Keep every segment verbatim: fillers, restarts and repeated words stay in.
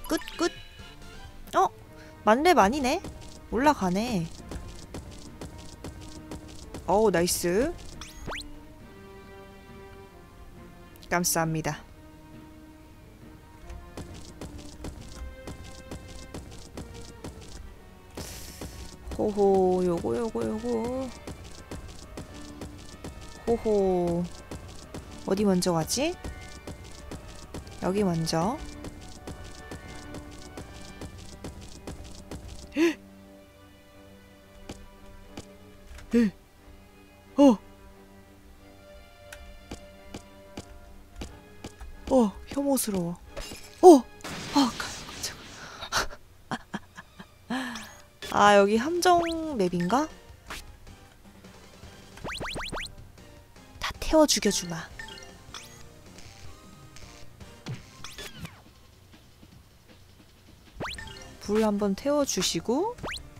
끝, 끝. 어? 만렙 아니네? 올라가네. 어우, 나이스. 감사합니다. 호호, 요거, 요거, 요거. 호호. 어디 먼저 가지? 여기 먼저. 네. 어. 어, 혐오스러워. 어. 아, 깜짝. 아, 여기 함정 맵인가? 다 태워 죽여주마. 불 한번 태워 주시고.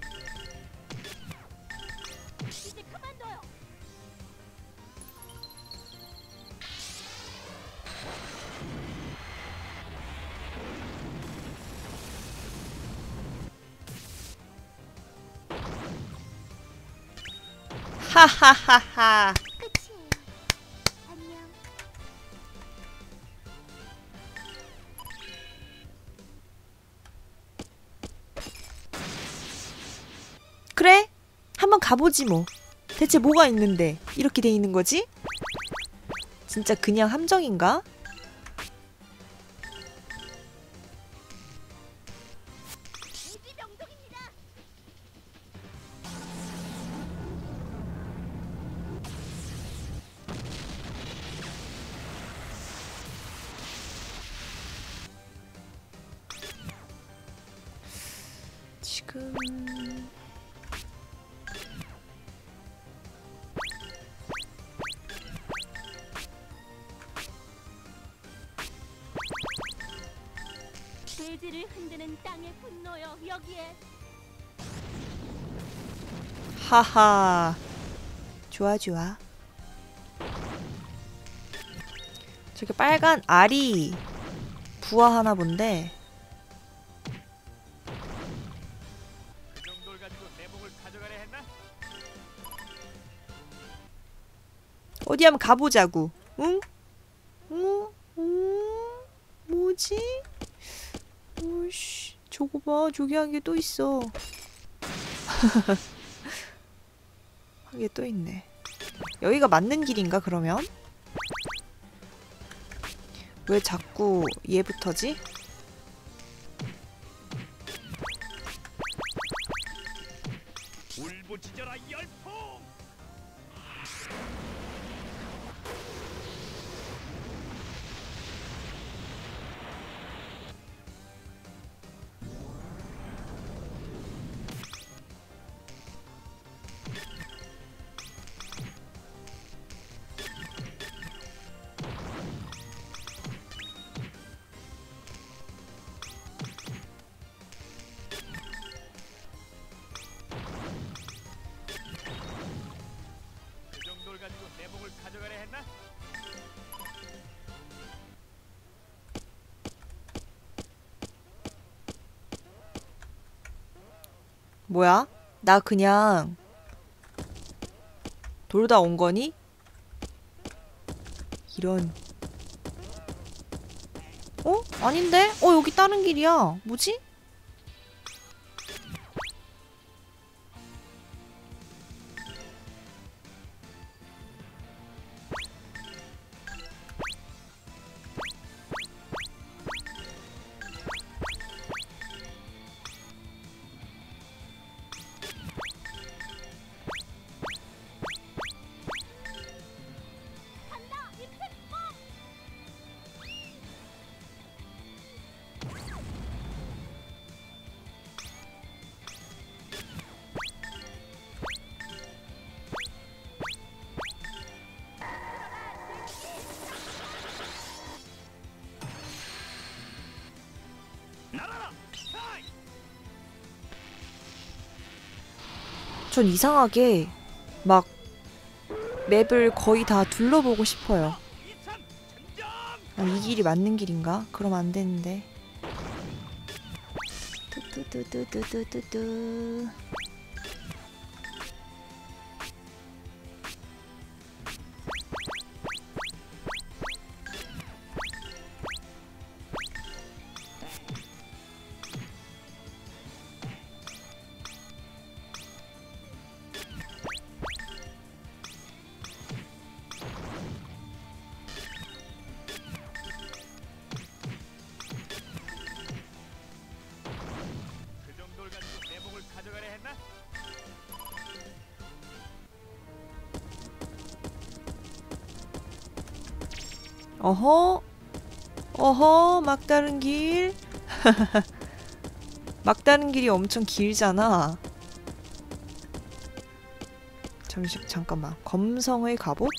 하하하하. 그래? 한번 가보지 뭐. 대체 뭐가 있는데 이렇게 돼 있는 거지? 진짜 그냥 함정인가? 지금... 대지를 흔드는 땅의 분노여 여기에. 하하. 좋아 좋아. 저기 빨간 알이 부화하나 본데. 그 정도를 가지고 내 목을 가져가려 했나? 어디 한번 가보자고. 응? 응? 응? 뭐지? 오이씨, 저거 봐. 저기 한 개 또 있어. 한 개 또 있네. 여기가 맞는 길인가 그러면? 왜 자꾸 얘부터지? 울부짖어라 열풍! 그 정도를 가지고 내 목을 가져가려 했나? 뭐야? 나 그냥 돌다 온 거니? 이런. 어? 아닌데? 어, 여기 다른 길이야. 뭐지? 날아라! 하이! 전 이상하게 막 맵을 거의 다 둘러보고 싶어요. 이참! 전장! 아, 이 길이 맞는 길인가? 그럼 안 되는데. 뚜뚜뚜뚜뚜뚜뚜. 그 정도를 가지고 내 목을 가져가려 했나? 어허, 어허, 막다른 길. 막다른 길이 엄청 길잖아. 잠시 잠깐만. 검성의 갑옷.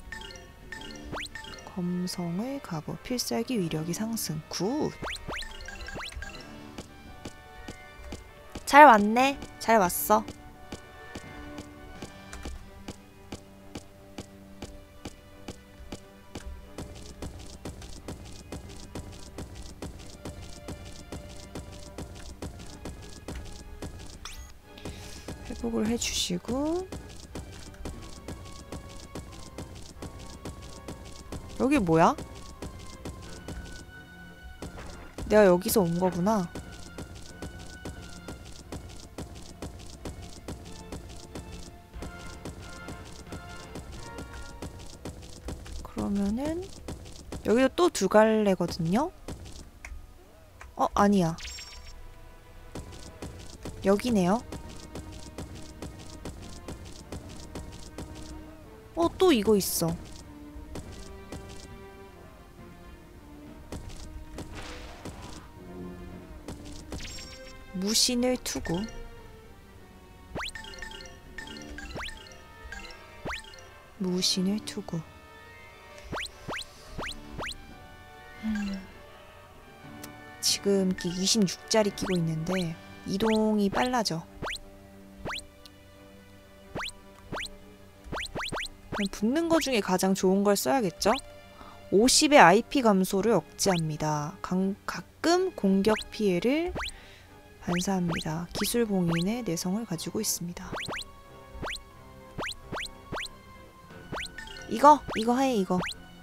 검성의 갑옷. 필살기 위력이 상승. 굿. 잘 왔네. 잘 왔어. 회복을 해주시고. 여기 뭐야? 내가 여기서 온 거구나. 그러면은 여기도 또 두 갈래거든요? 어, 아니야. 여기네요. 어, 또 이거 있어. 무신을 투구. 무신을 투구. 음. 지금 이십육 짜리 끼고 있는데 이동이 빨라져. 붙는 거 중에 가장 좋은 걸 써야겠죠? 오십의 아이피 감소를 억제합니다. 강, 가끔 공격 피해를 반사합니다. 기술 봉인의 내성을 가지고 있습니다. 이거! 이거 해, 이거.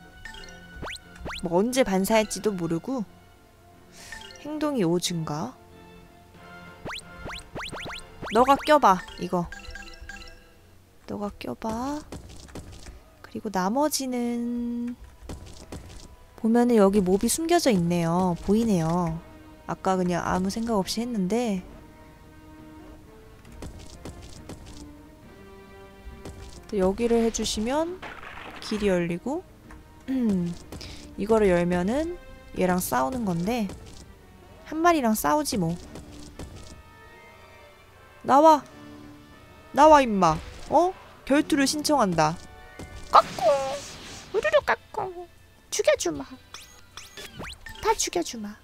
뭐 언제 반사할지도 모르고. 행동이 오 증가. 너가 껴봐, 이거. 너가 껴봐. 그리고 나머지는 보면은 여기 몹이 숨겨져 있네요. 보이네요. 아까 그냥 아무 생각 없이 했는데 또 여기를 해주시면 길이 열리고 이거를 열면은 얘랑 싸우는 건데 한 마리랑 싸우지 뭐. 나와! 나와 임마! 어? 결투를 신청한다. 까꿍! 우르르 까꿍! 죽여주마! 다 죽여주마!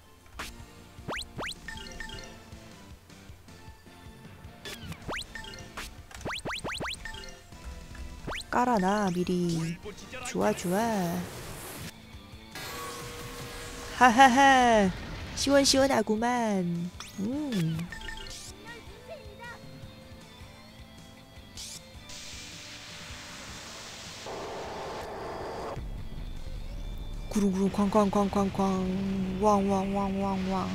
깔아놔 미리. 좋아 좋아. 하하하 시원시원하구만. 음. 구릉구릉 쾅쾅쾅쾅쾅 왕왕왕왕왕.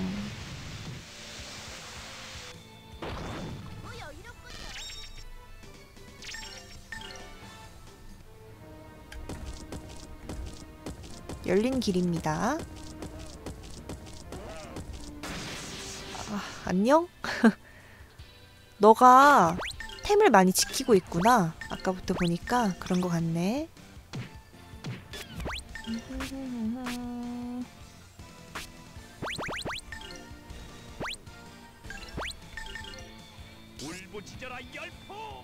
열린 길입니다. 아, 안녕? 너가 템을 많이 지키고 있구나. 아까부터 보니까 그런 것 같네. 울부짖어라 열풍!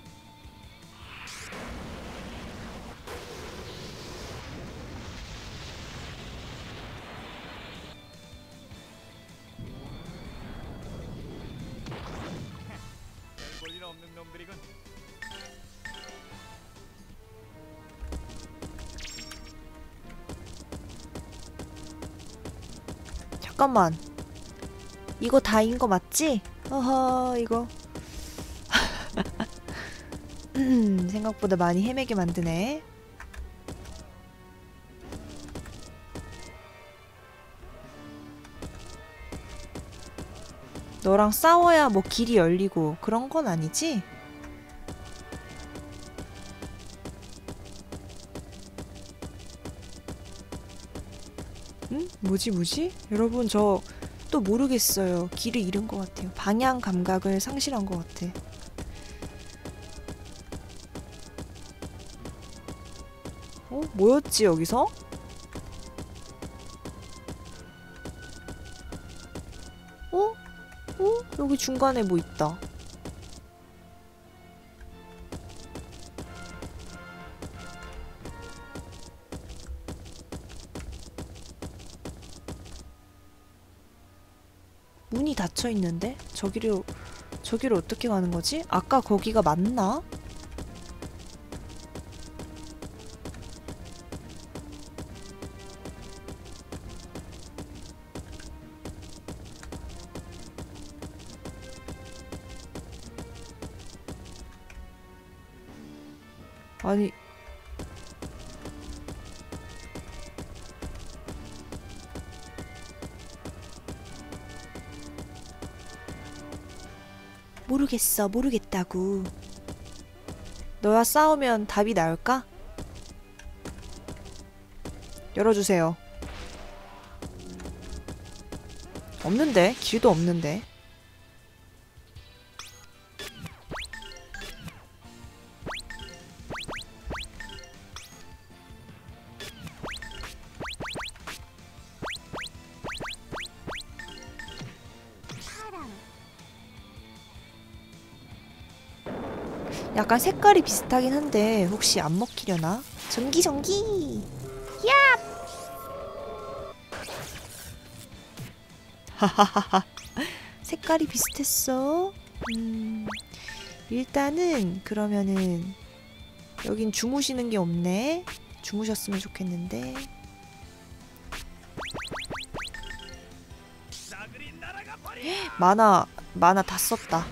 별볼일 없는 놈들이군. 잠깐만. 이거 다인 거 맞지? 어허 이거 생각보다 많이 헤매게 만드네. 너랑 싸워야 뭐 길이 열리고 그런 건 아니지? 응? 뭐지 뭐지? 여러분 저 또 모르겠어요. 길을 잃은 것 같아요. 방향 감각을 상실한 것 같아. 어? 뭐였지 여기서? 어? 어? 여기 중간에 뭐 있다. 문이 닫혀 있는데? 저기로 저기로 어떻게 가는 거지? 아까 거기가 맞나? 아니 모르겠어 모르겠다고. 너와 싸우면 답이 나올까? 열어주세요. 없는데? 길도 없는데. 약간 색깔이 비슷하긴 한데 혹시 안 먹히려나? 전기 전기! 야! 하하하하 색깔이 비슷했어. 음, 일단은 그러면은 여긴 주무시는 게 없네. 주무셨으면 좋겠는데. 만화 만화 다 썼다.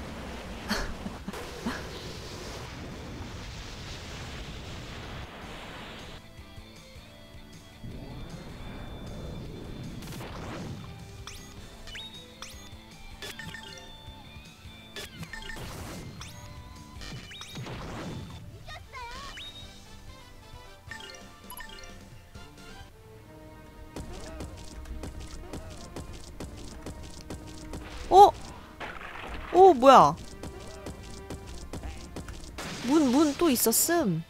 어? 어 뭐야? 문 문 또 있었음.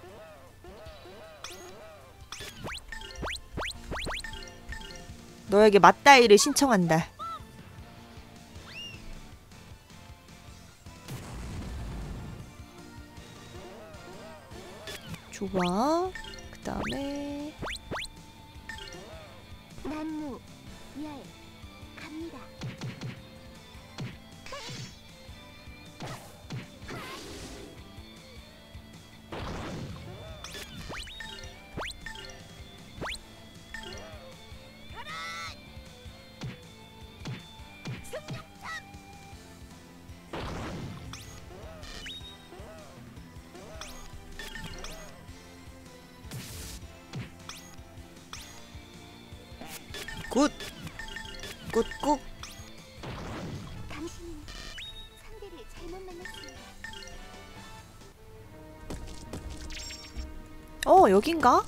너에게 맞다이를 신청한다. 좋아. 그 다음에 난무 열 갑니다. 굿! 굿굿! 당신은 상대를 잘못 만났습니다. 어 여긴가?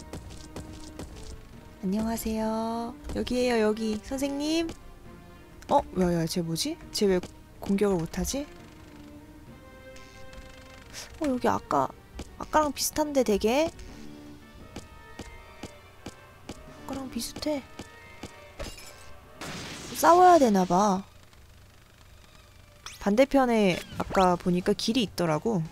안녕하세요. 여기에요 여기 선생님. 어? 야야 쟤 뭐지? 쟤 왜 공격을 못하지? 어 여기 아까 아까랑 비슷한데 되게? 아까랑 비슷해. 싸워야 되나봐. 반대편에 아까 보니까 길이 있더라고.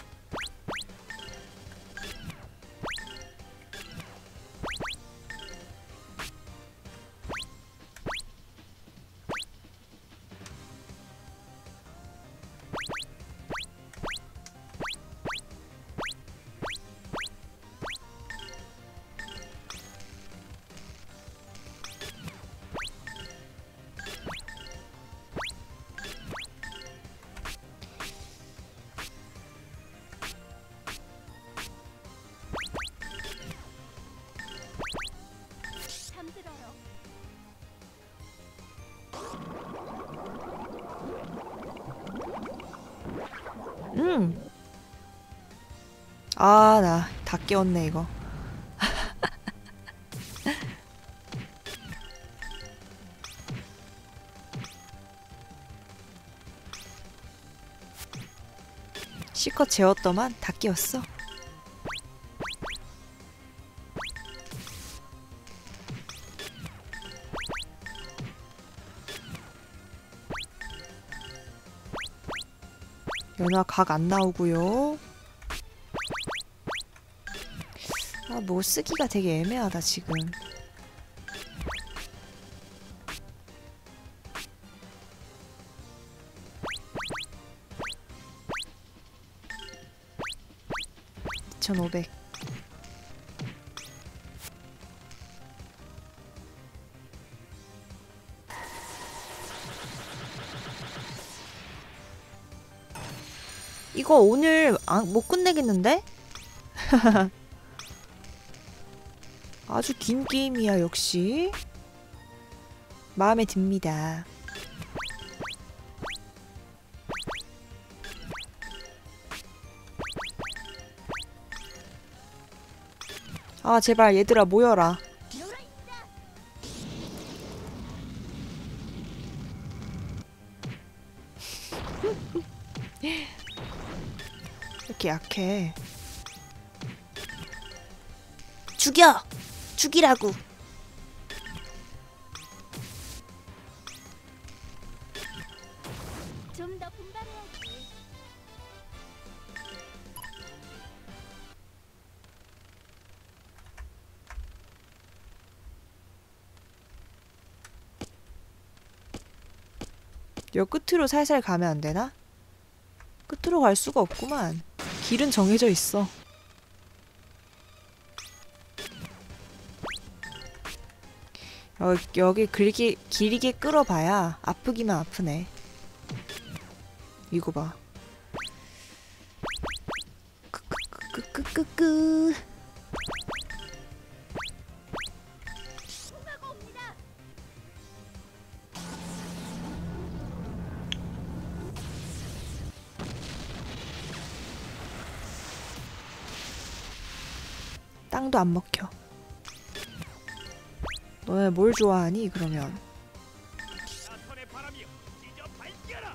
음. 아, 나 다 깨웠네 이거. 실컷 재웠더만 다 깨웠어. 연화 각 안 나오고요. 아, 뭐 쓰기가 되게 애매하다 지금. 이천오백. 이거 오늘 아, 못 끝내겠는데? 아주 긴 게임이야 역시. 마음에 듭니다. 아 제발 얘들아 모여라. 이렇게 약해. 죽여! 죽이라고! 좀 더 분발해야지. 여 끝으로 살살 가면 안 되나? 끝으로 갈 수가 없구만. 길은 정해져 있어. 여, 여기 길게, 길게 끌어봐야 아프기만 아프네. 이거 봐. 끄끄끄끄끄끄. 콩하고 옵니다. 땅도 안 먹혀. 너네 뭘 좋아하니 그러면? 나선의 바람이여, 찢어 발견하라.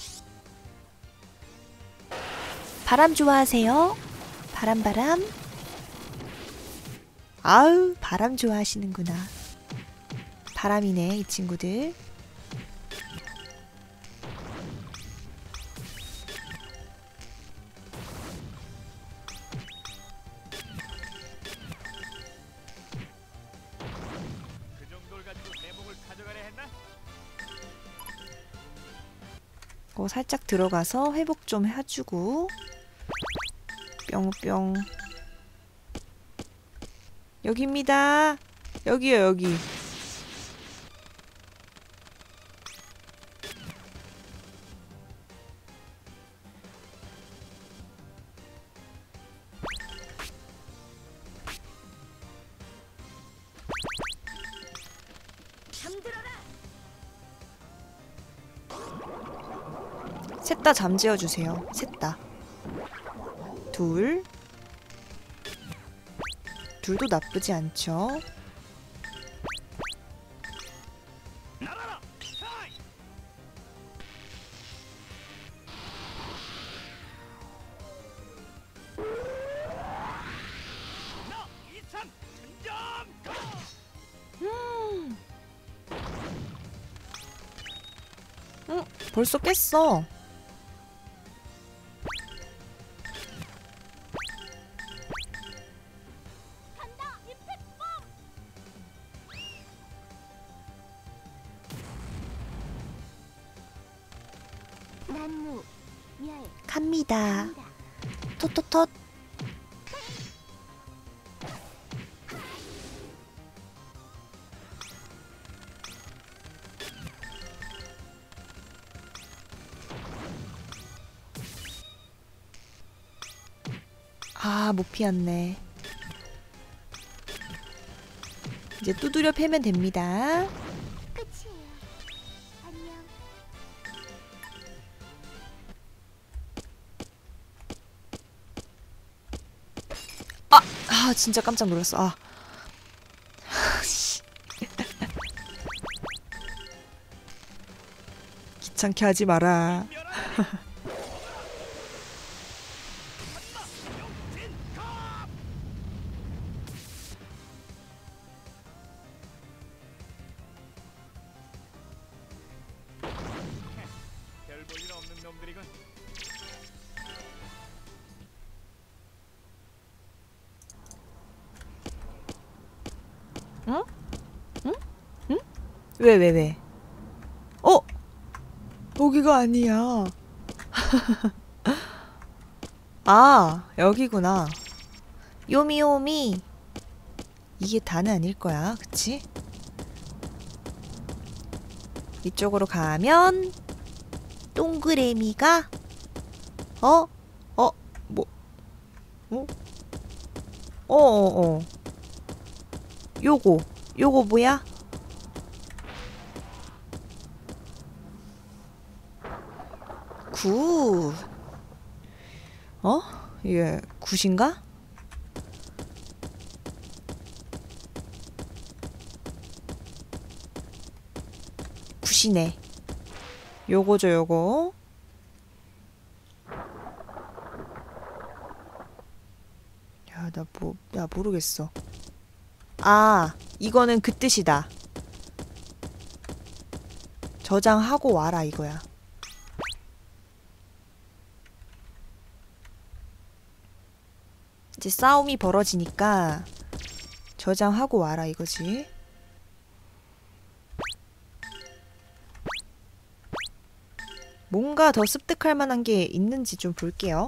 바람 좋아하세요? 바람 바람? 아우 바람 좋아하시는구나. 바람이네 이 친구들. 그 정도를 가지고 내 목을 가져가려 했나? 어, 살짝 들어가서 회복 좀 해주고. 뿅뿅. 여기입니다. 여기요 여기. 잠들어라. 셋 다 잠재워 주세요. 셋 다. 둘. 둘도 나쁘지 않죠. 날아라. 차이. 나 이산 전점. 음. 응, 벌써 깼어. 간다. 임팩트 bomb. 난무 미아에 갑니다. 갑니다. 톳톳톳. 아, 못 피했네. 이제 두드려 패면 됩니다. 끝이에요. 안녕. 아 진짜 깜짝 놀랐어. 아 귀찮게 하지 마라. 별 볼 일 없는 놈들이군. 응? 응? 응? 왜, 왜, 왜? 어? 여기가 아니야. 아, 여기구나. 요미요미. 이게 다는 아닐 거야, 그치? 이쪽으로 가면 동그레미가 어? 어? 뭐? 어? 어어어. 요거. 요거 뭐야? 굿. 어? 이게 굿인가? 굿이네. 요거죠, 요거. 야, 나 뭐, 야, 모르겠어. 아, 이거는 그 뜻이다. 저장하고 와라, 이거야. 이제 싸움이 벌어지니까 저장하고 와라, 이거지. 뭔가 더 습득할 만한 게 있는지 좀 볼게요.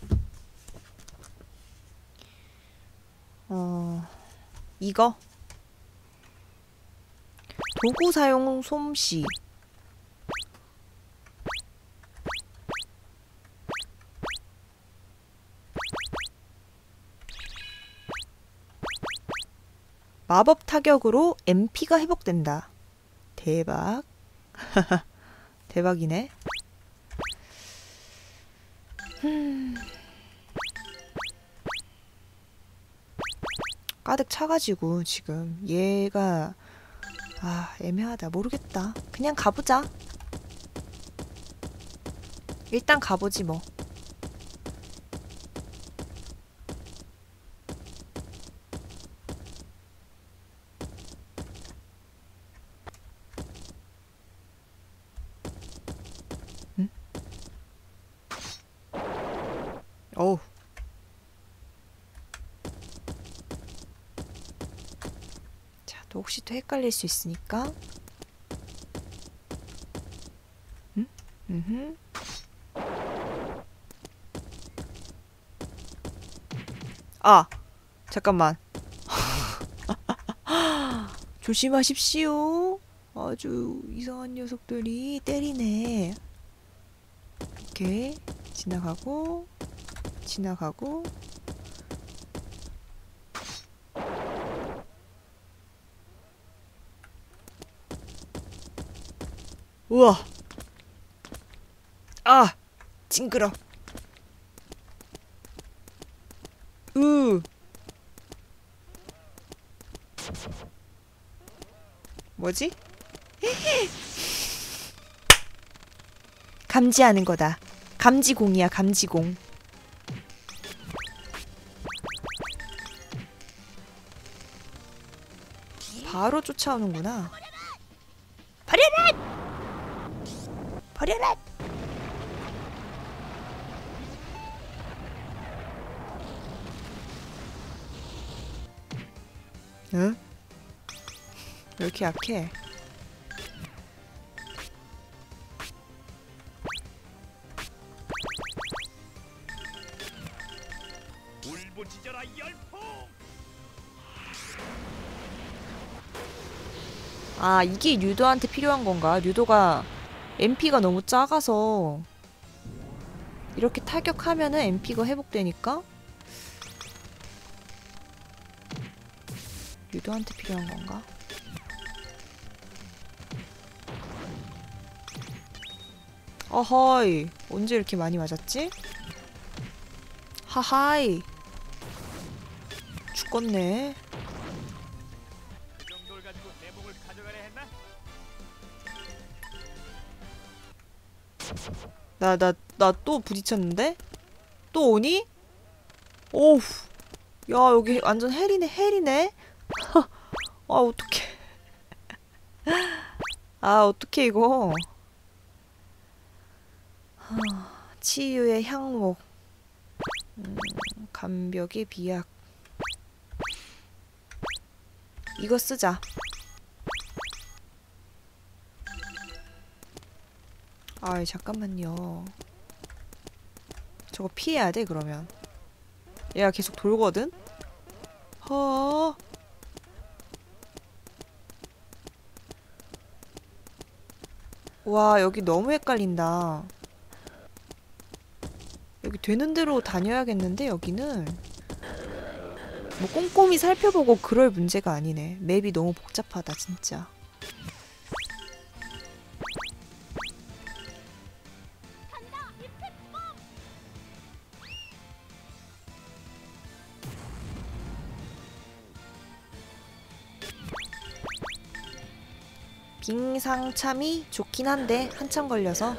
어, 이거. 도구 사용 솜씨. 마법 타격으로 엠피가 회복된다. 대박. 대박이네. 음. 가득 차가지고 지금 얘가 아 애매하다. 모르겠다. 그냥 가보자. 일단 가보지 뭐. 응? 어우. 자, 또 혹시 또 헷갈릴 수 있으니까. 응? 음. 아, 잠깐만. 조심하십시오. 아주 이상한 녀석들이 때리네. 이렇게 지나가고 지나가고. 우와. 아, 징그러. 으. 뭐지? 감지하는 거다. 감지공이야, 감지공. 바로 쫓아오는구나. 버려라! 버려라! 응? 왜 이렇게 약해? 울부짖어라 열풍. 아, 이게 류도한테 필요한 건가? 류도가 엠피가 너무 작아서 이렇게 타격하면은 엠피가 회복되니까? 류도한테 필요한 건가? 어허이, 언제 이렇게 많이 맞았지? 하하이. 죽겠네. 그 정도를 가지고 내 목을 가져가려 했나? 나 나 나 또 부딪혔는데? 또 오니? 오우. 야, 여기 완전 헬이네, 헬이네? 아, 어떡해. 아, 어떡해, 이거. 하, 치유의 향목. 음, 감벽의 비약. 이거 쓰자. 아이, 잠깐만요. 저거 피해야 돼, 그러면. 얘가 계속 돌거든? 허. 와, 여기 너무 헷갈린다. 여기 되는 대로 다녀야겠는데, 여기는? 뭐 꼼꼼히 살펴보고 그럴 문제가 아니네. 맵이 너무 복잡하다, 진짜. 빙상참이 좋긴 한데 한참 걸려서.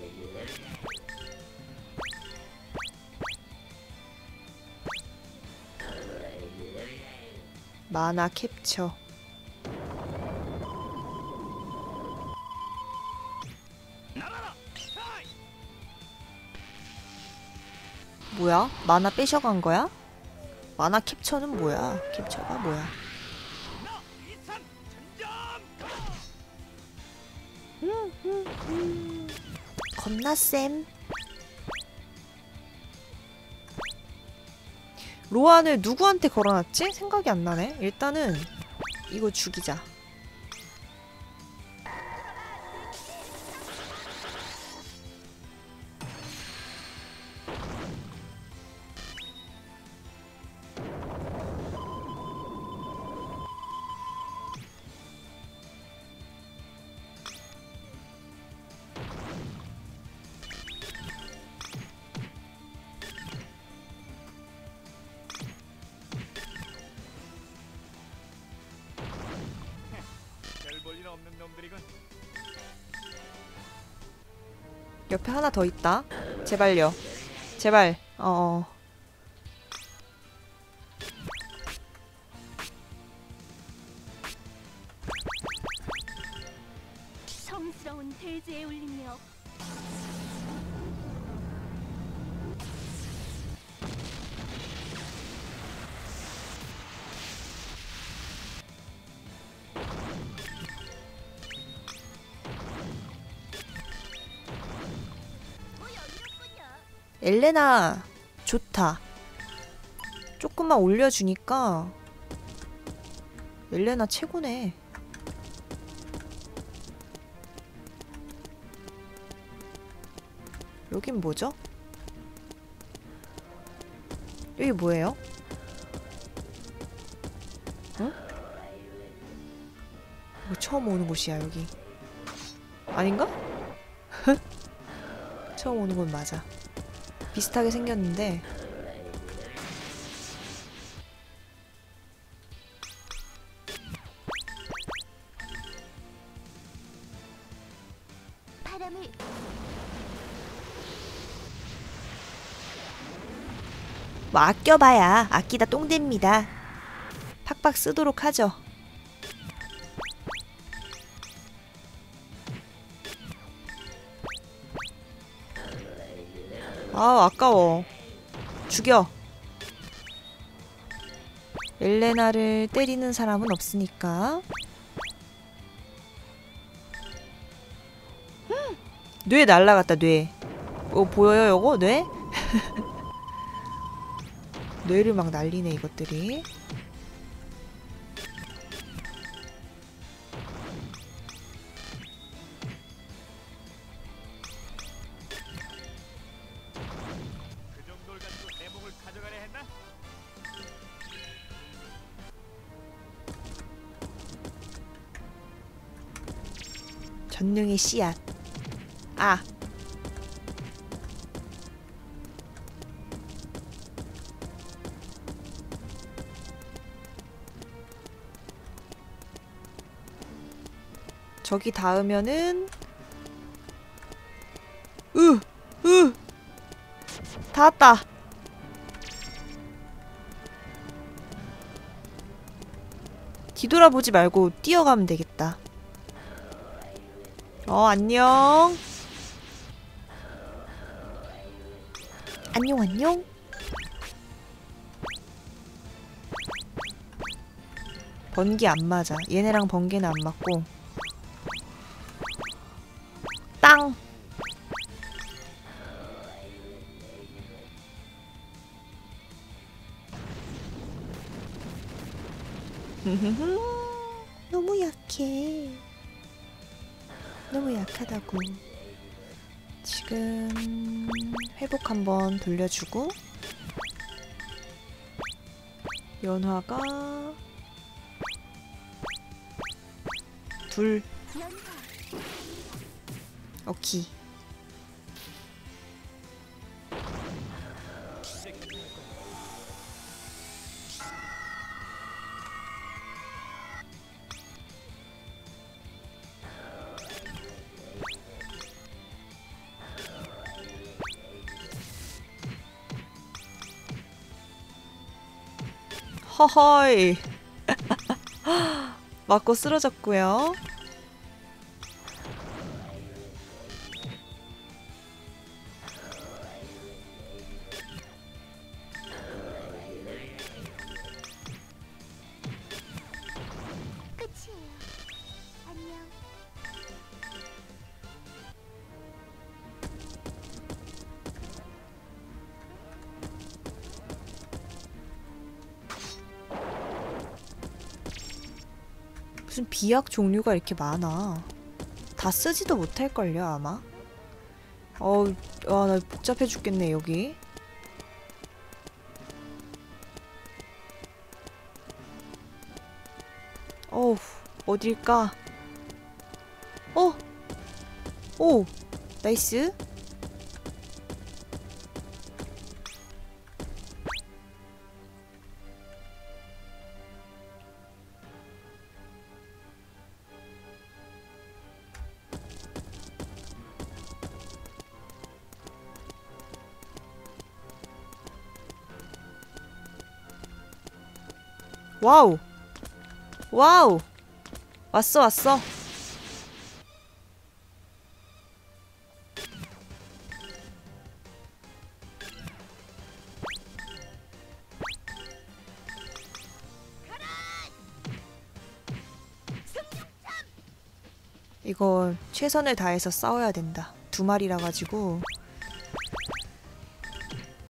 만화 캡처. 뭐야? 만화 빼셔간 거야? 만화 캡처는 뭐야? 캡처가 뭐야? 겁나 쌤. 로안을 누구한테 걸어놨지? 생각이 안 나네. 일단은 이거 죽이자. 별볼일 없는 놈들이군. 옆에 하나 더 있다. 제발요. 제발. 어. 성스러운 대지에 울리며 엘레나 좋다. 조금만 올려주니까 엘레나 최고네. 여긴 뭐죠? 여기 뭐예요? 응? 이거 처음 오는 곳이야, 여기. 아닌가? 처음 오는 곳 맞아. 비슷하게 생겼는데 바람을 뭐 아껴봐야 아끼다 똥됩니다. 팍팍 쓰도록 하죠. 아, 아까워. 죽여. 엘레나를 때리는 사람은 없으니까. 음, 뇌 날라갔다, 뇌. 어, 보여요, 요거? 뇌? 뇌를 막 날리네, 이것들이. 그 정도를 가지고 내 목을 가져가려 했나? 전능의 씨앗. 아. 저기 닿으면은 으! 으! 닿았다. 뒤돌아보지 말고 뛰어가면 되겠다. 어, 안녕. 안녕, 안녕. 번개 안 맞아. 얘네랑 번개는 안 맞고. 땅! 너무 약해. 너무 약하다고. 지금 회복 한번 돌려주고 연화가 둘. 오케이. 허허이. 맞고 쓰러졌고요. 끝이에요. 안녕. 무슨 비약 종류가 이렇게 많아. 다 쓰지도 못할걸요, 아마? 어우, 아, 나 복잡해 죽겠네, 여기. 어우, 어딜까? 어! 오! 나이스. 와우! 와우! 왔어, 왔어. 이거 최선을 다해서 싸워야 된다. 두 마리라 가지고